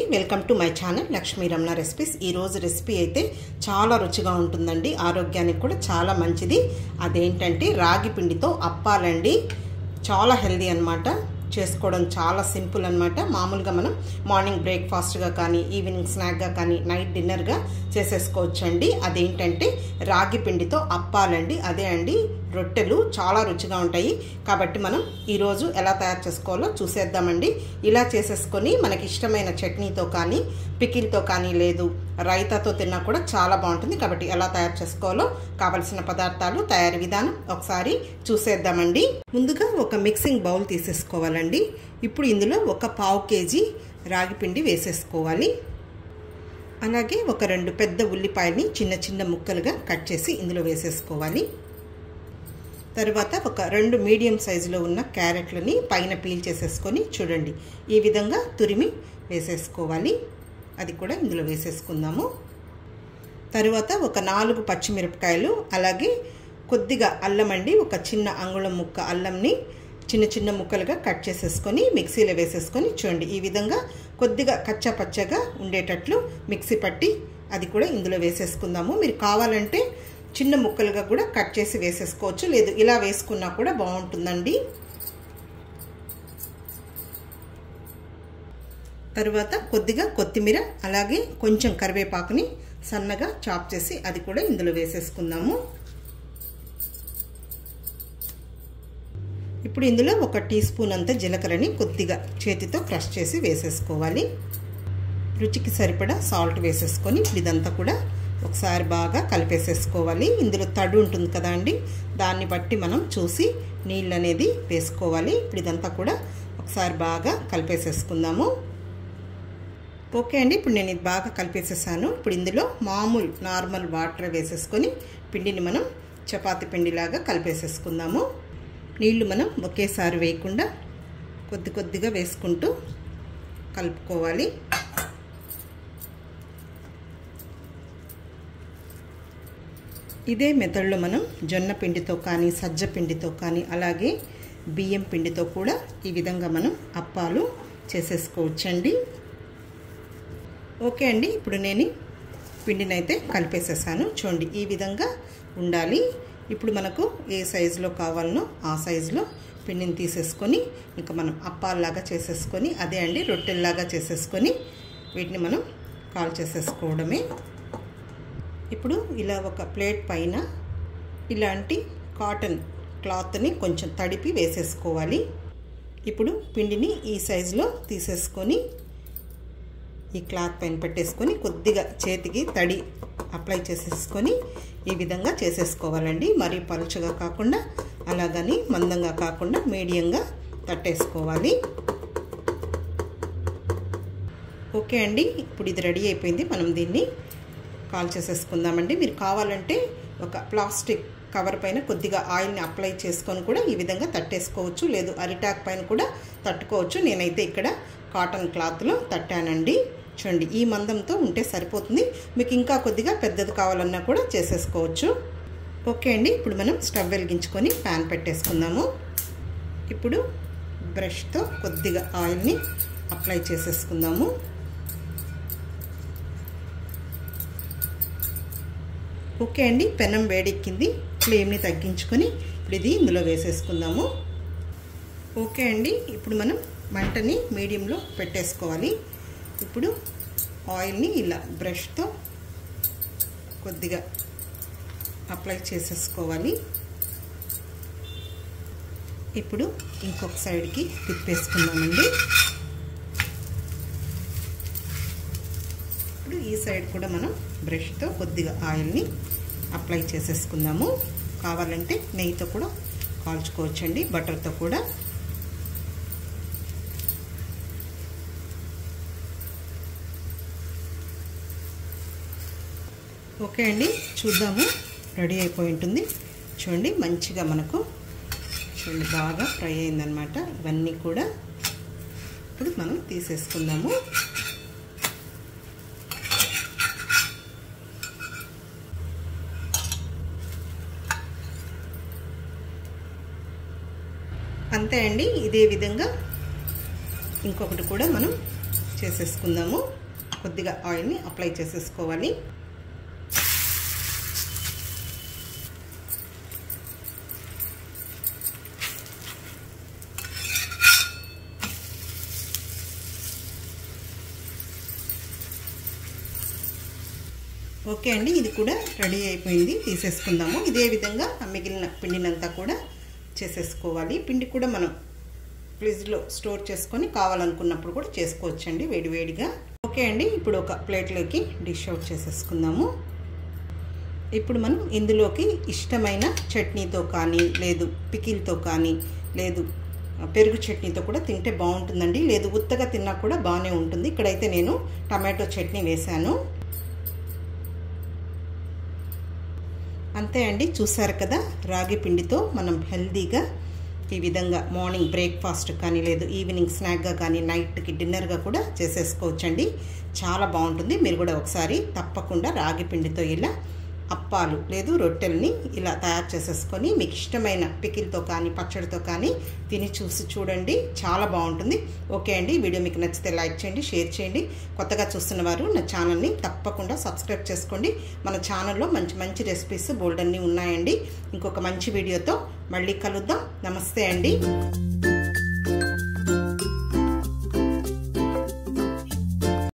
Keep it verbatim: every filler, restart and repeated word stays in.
Welcome to my channel Lakshmi Ramana recipes. ఈ రోజు recipe అయితే చాలా రుచిగా ఉంటుందండి, ఆరోగ్యానికి కూడా చాలా మంచిది। అదేంటంటే రాగి పిండితో అప్పాలండి। చాలా హెల్దీ అన్నమాట, చేసుకోవడం చాలా సింపుల్ అన్నమాట। మామూలుగా మనం మార్నింగ్ బ్రేక్ఫాస్ట్గా కానీ ఈవినింగ్ స్నాక్గా కానీ నైట్ డిన్నర్గా చేసేసుకోవచ్చండి। అదేంటంటే రాగి పిండితో అప్పాలండి, అదే అండి రొట్టెలు చాలా రుచిగా ఉంటాయి। కాబట్టి మనం ఈరోజు ఎలా తయారు చేసుకోవాలో చూసేద్దామండి। ఇలా చేసేసుకొని మనకి ఇష్టమైన చట్నీతో కానీ పికిల్తో కానీ లేదు రైతాతో తిన్నా కూడా చాలా బాగుంటుంది। కాబట్టి ఎలా తయారు చేసుకోవాలో కావలసిన పదార్థాలు తయారీ విధానం ఒకసారి చూసేద్దామండి। ముందుగా ఒక మిక్సింగ్ బౌల్ తీసేసుకోవాలండి। ఇప్పుడు ఇందులో ఒక పావు కేజీ రాగి పిండి వేసేసుకోవాలి। అలాగే ఒక రెండు పెద్ద ఉల్లిపాయల్ని చిన్న చిన్న ముక్కలుగా కట్ చేసి ఇందులో వేసేసుకోవాలి। తర్వాత ఒక రెండు మీడియం సైజులో ఉన్న క్యారెట్లని పైన పీల్ చేసేసుకొని చూడండి ఈ విధంగా తురిమి వేసేసుకోవాలి, అది కూడా ఇందులో వేసేసుకుందాము। తర్వాత ఒక నాలుగు పచ్చిమిరపకాయలు, అలాగే కొద్దిగా అల్లం అండి, ఒక చిన్న అంగుళం ముక్క అల్లంని చిన్న చిన్న ముక్కలుగా కట్ చేసేసుకొని మిక్సీలో వేసేసుకొని చూడండి ఈ విధంగా కొద్దిగా కచ్చా పచ్చగా ఉండేటట్లు మిక్సీ పట్టి అది కూడా ఇందులో వేసేసుకుందాము। మీరు కావాలంటే చిన్న ముక్కలుగా కూడా కట్ చేసి వేసేసుకోవచ్చు, లేదు ఇలా వేసుకున్నా కూడా బాగుంటుందండి। తర్వాత కొద్దిగా కొత్తిమీర, అలాగే కొంచెం కరివేపాకుని సన్నగా చాప్ చేసి అది కూడా ఇందులో వేసేసుకుందాము। ఇప్పుడు ఇందులో ఒక టీ స్పూన్ అంత జీలకర్రని కొద్దిగా చేతితో క్రష్ చేసి వేసేసుకోవాలి। రుచికి సరిపడా సాల్ట్ వేసేసుకొని ఇదంతా కూడా ఒకసారి బాగా కలిపేసేసుకోవాలి। ఇందులో తడి ఉంటుంది కదా అండి, దాన్ని బట్టి మనం చూసి నీళ్ళు అనేది వేసుకోవాలి। ఇప్పుడు ఇదంతా కూడా ఒకసారి బాగా కలిపేసేసుకుందాము। ఓకే అండి, ఇప్పుడు నేను ఇది బాగా కలిపేసేసాను। ఇప్పుడు ఇందులో మామూలు నార్మల్ వాటర్ వేసేసుకొని పిండిని మనం చపాతీ పిండిలాగా కలిపేసేసుకుందాము। నీళ్లు మనం ఒకేసారి వేయకుండా కొద్ది కొద్దిగా వేసుకుంటూ కలుపుకోవాలి। ఇదే మెథడ్లో మనం జొన్న పిండితో కానీ సజ్జ పిండితో కానీ అలాగే బియ్యం పిండితో కూడా ఈ విధంగా మనం అప్పాలు చేసేసుకోవచ్చండి। ఓకే అండి, ఇప్పుడు నేను పిండిని అయితే కలిపేసేసాను, చూడండి ఈ విధంగా ఉండాలి। ఇప్పుడు మనకు ఏ సైజులో కావాలనో ఆ సైజులో పిండిని తీసేసుకొని ఇంకా మనం అప్పాల్లాగా చేసేసుకొని అదే అండి రొట్టెల్లాగా చేసేసుకొని వీటిని మనం కాల్ చేసేసుకోవడమే। ఇప్పుడు ఇలా ఒక ప్లేట్ పైన ఇలాంటి కాటన్ క్లాత్ని కొంచెం తడిపి వేసేసుకోవాలి। ఇప్పుడు పిండిని ఈ సైజులో తీసేసుకొని ఈ క్లాత్ పైన పెట్టేసుకొని కొద్దిగా చేతికి తడి అప్లై చేసేసుకొని ఈ విధంగా చేసేసుకోవాలండి। మరీ పలుచగా కాకుండా అలాగని మందంగా కాకుండా మీడియంగా తట్టేసుకోవాలి। ఓకే అండి, ఇప్పుడు ఇది రెడీ అయిపోయింది, మనం దీన్ని కాల్ చేసేసుకుందామండి। మీరు కావాలంటే ఒక ప్లాస్టిక్ కవర్ పైన కొద్దిగా ఆయిల్ని అప్లై చేసుకొని కూడా ఈ విధంగా తట్టేసుకోవచ్చు, లేదు అరిటాక్ పైన కూడా తట్టుకోవచ్చు। నేనైతే ఇక్కడ కాటన్ క్లాత్లో తట్టానండి, చూడండి ఈ మందంతో ఉంటే సరిపోతుంది। మీకు ఇంకా కొద్దిగా పెద్దది కావాలన్నా కూడా చేసేసుకోవచ్చు। ఓకే అండి, ఇప్పుడు మనం స్టవ్ వెలిగించుకొని ప్యాన్ పెట్టేసుకుందాము। ఇప్పుడు బ్రష్తో కొద్దిగా ఆయిల్ని అప్లై చేసేసుకుందాము। ఓకే అండి, పెనం వేడెక్కింది, ఫ్లేమ్ని తగ్గించుకొని ఇప్పుడు ఇది ఇందులో వేసేసుకుందాము। ఓకే అండి, ఇప్పుడు మనం మంటని మీడియంలో పెట్టేసుకోవాలి। ఇప్పుడు ఆయిల్ని ఇలా బ్రష్తో కొద్దిగా అప్లై చేసేసుకోవాలి। ఇప్పుడు ఇంకొక సైడ్కి తిప్పేసుకుందామండి। ఇప్పుడు ఈ సైడ్ కూడా మనం బ్రష్తో కొద్దిగా ఆయిల్ని అప్లై చేసేసుకుందాము। కావాలంటే నెయ్యితో కూడా కాల్చుకోవచ్చండి, బటర్తో కూడా। ఓకే అండి, చూద్దాము, రెడీ అయిపోయి ఉంటుంది, చూడండి మంచిగా మనకు చూడండి బాగా ఫ్రై అయిందనమాట ఇవన్నీ కూడా। ఇప్పుడు మనం తీసేసుకుందాము। అంతే అండి, ఇదే విధంగా ఇంకొకటి కూడా మనం చేసేసుకుందాము. కొద్దిగా ఆయిల్ని అప్లై చేసేసుకోవాలి. ఓకే అండి, ఇది కూడా రెడీ అయిపోయింది. తీసేసుకుందాము. ఇదే విధంగా మిగిలిన పిండినంతా కూడా చేసేసుకోవాలి. పిండి కూడా మనం ఫ్రిడ్జ్లో స్టోర్ చేసుకొని కావాలనుకున్నప్పుడు కూడా చేసుకోవచ్చండి వేడివేడిగా. ఓకే అండి, ఇప్పుడు ఒక ప్లేట్లోకి డిష్ అవుట్ చేసేసుకుందాము. ఇప్పుడు మనం ఇందులోకి ఇష్టమైన చట్నీతో కానీ, లేదు పికిల్తో కానీ, లేదు పెరుగు చట్నీతో కూడా తింటే బాగుంటుందండి. లేదు ఉత్తగా తిన్నా కూడా బాగానే ఉంటుంది. ఇక్కడైతే నేను టమాటో చట్నీ వేశాను. అంతే అండి, చూసారు కదా, రాగి పిండితో మనం హెల్తీగా ఈ విధంగా మార్నింగ్ బ్రేక్ఫాస్ట్ కానీ, లేదు ఈవినింగ్ స్నాక్గా కానీ, నైట్కి డిన్నర్గా కూడా చేసేసుకోవచ్చండి. చాలా బాగుంటుంది. మీరు కూడా ఒకసారి తప్పకుండా రాగి పిండితో ఇలా అప్పాలు లేదు రొట్టెల్ని ఇలా తయారు చేసేసుకొని మీకు ఇష్టమైన పికిల్తో కానీ, పచ్చడితో కానీ తిని చూసి చూడండి. చాలా బాగుంటుంది. ఓకే అండి, వీడియో మీకు నచ్చితే లైక్ చేయండి, షేర్ చేయండి. కొత్తగా చూస్తున్న వారు నా ఛానల్ని తప్పకుండా సబ్స్క్రైబ్ చేసుకోండి. మన ఛానల్లో మంచి మంచి రెసిపీస్ బోల్డ్ అన్నీ ఉన్నాయండి. ఇంకొక మంచి వీడియోతో మళ్ళీ కలుద్దాం. నమస్తే అండి.